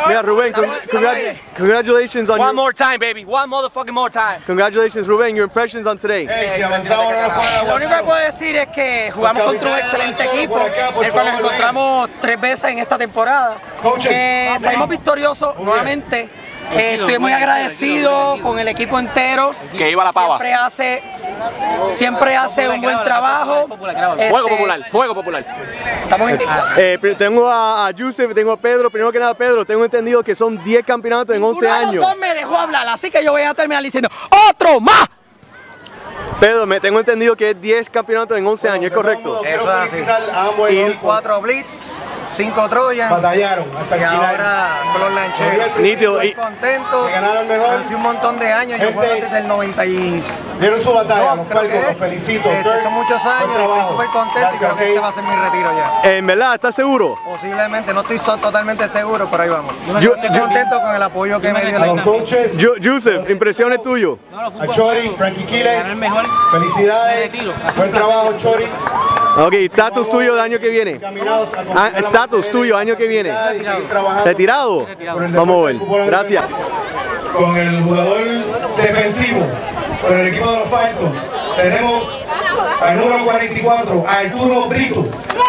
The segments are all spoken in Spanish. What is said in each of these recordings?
Mira, Rubén, congratulations on One more time, baby. One motherfucking more time. Congratulations, Rubén. Your impressions on today. Lo único que puedo decir es que jugamos contra un excelente equipo, el cual nos encontramos 3 veces en esta temporada. Salimos victoriosos nuevamente. Estoy muy agradecido con el equipo entero. Que iba la pava. Siempre hace un buen trabajo. Fuego popular. Estamos en... Tengo a Yusef, tengo a Pedro. Primero que nada, Pedro, tengo entendido que son 10 campeonatos en 11 años. Los dos me dejó hablar, así que yo voy a terminar diciendo ¡otro más! Pedro, me tengo entendido que es 10 campeonatos en 11 años, ¿es correcto? Eso es así. Y 4 Blitz, 5 Troyans. Batallaron hasta el final. Y ahora con los lancheros. Nítido. Estoy contento. Han sido un montón de años. Yo juego desde el 96. Dieron su batalla, los felicito. Son muchos años. Estoy súper contento y creo que este va a ser mi retiro ya. ¿En verdad? ¿Estás seguro? Posiblemente. No estoy totalmente seguro, pero ahí vamos. Estoy contento con el apoyo que me dio los coaches. Yusef, impresiones tuyas. A Chori, Frankie Kile. Felicidades. Buen trabajo, Chori. Ok, estatus tuyo del año que viene. Estatus tuyo año que viene. ¿Retirado? Vamos a ver. Gracias. Con el jugador defensivo, con el equipo de los Falcons, tenemos al número 44, Arturo Brito.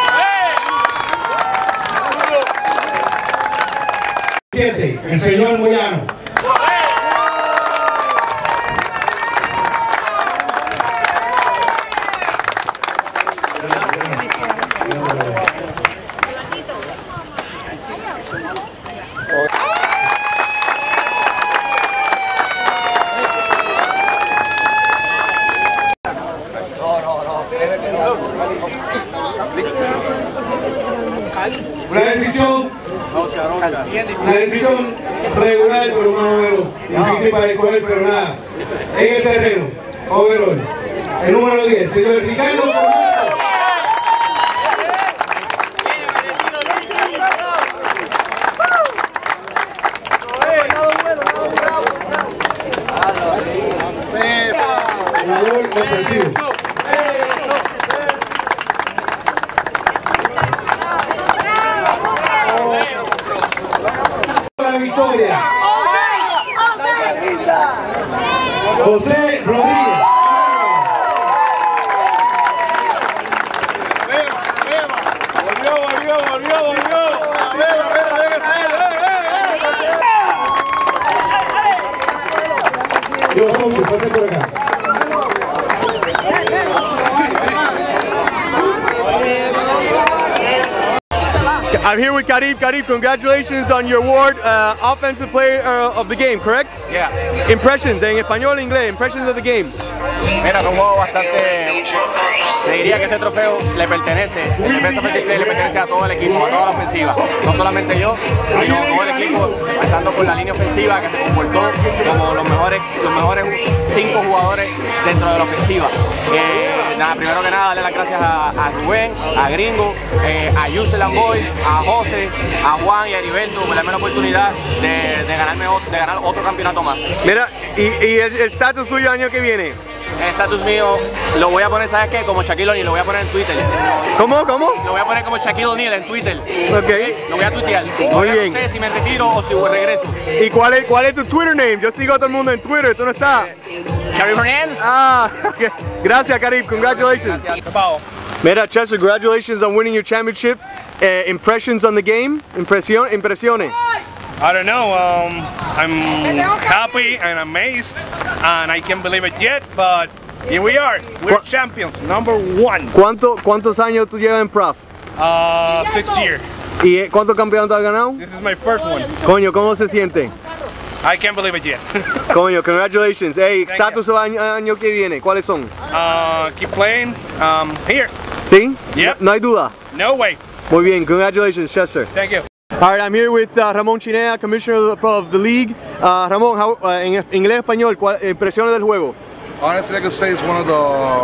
El señor Moyano. Una decisión regular, pero más o menos difícil para escoger, pero nada. En el terreno, overall, el número 10, señor Ricardo Comato. Jugador ofensivo. Victoria. José Rodríguez. Volvió. Yo, coach, pase por acá. I'm here with Karib. Karib, congratulations on your award, Offensive Player of the Game, correct? Yeah. Impressions, en español e inglés, impressions of the game. Mira, un juego bastante... Te diría que ese trofeo le pertenece, el Best Offensive Player le pertenece a todo el equipo, a toda la ofensiva. No solamente yo, sino todo el equipo, empezando por la línea ofensiva que se comportó como los mejores 5 jugadores dentro de la ofensiva. Nada, primero que nada, darle las gracias a Rubén, a Gringo, a Yusef Lamboy, a José, a Juan y a Heriberto por darme la oportunidad de ganar otro campeonato más. Mira, y el estatus tuyo año que viene. El estatus mío lo voy a poner, ¿sabes qué? Como Shaquille O'Neal, lo voy a poner en Twitter. ¿Cómo? Lo voy a poner como Shaquille O'Neal en Twitter. Ok. Lo voy a tuitear. Muy bien. No sé si me retiro o si regreso. ¿Y cuál es tu Twitter name? Yo sigo a todo el mundo en Twitter, ¿tú no estás? Karib Hernandez. Okay. Gracias, Karib. Congratulations. Gracias. Mira, Chester, congratulations on winning your championship. Impressions on the game? Impresiones? I don't know, I'm happy and amazed and I can't believe it yet, but here we are, we're champions, #1. ¿Cuántos años tú llevas en Prof? 6 years. ¿Y cuántos campeonatos has ganado? This is my first one. Coño, ¿cómo se siente? I can't believe it yet. Coño, congratulations. Hey, estatus año que viene, ¿cuáles son? Keep playing, here. ¿Sí? Yep. No hay duda. No way. Muy bien, congratulations, Chester. Thank you. All right, I'm here with Ramón Chinea, Commissioner of the League. Ramón, en inglés y español, impresiones del juego? Honestly, I could say it's one of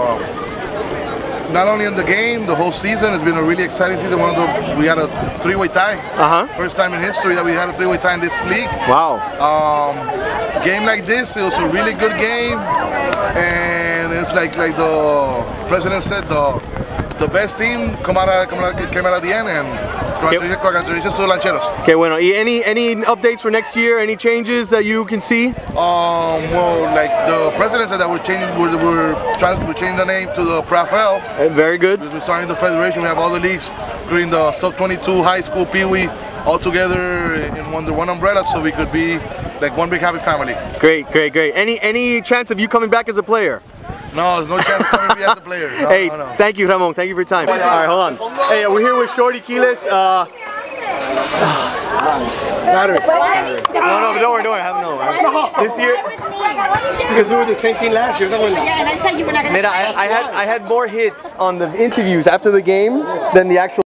the, not only in the game, the whole season, it's been a really exciting season. We had a 3-way tie. First time in history that we had a 3-way tie in this league. Wow. Game like this, it was a really good game. And it's like the president said, the best team came out at the end. And Congratulations to the Lancheros. Qué bueno. ¿Y any updates for next year? Any changes that you can see? Well, like the president said that we're changing the name to the PRAFL. Very good. We're starting the federation. We have all the leagues, including the sub-22, high school, pee-wee, all together under one umbrella, so we could be like one big happy family. Great, great, great. Any chance of you coming back as a player? No, there's no chance of coming back as a player. No, hey, no. Thank you, Ramon. Thank you for your time. All right, hold on. Hey, we're here with Shorty Quiles. Battery. No, don't worry, I have no. This year, Because we were the same team last year. Mira, I had more hits on the interviews after the game than the actual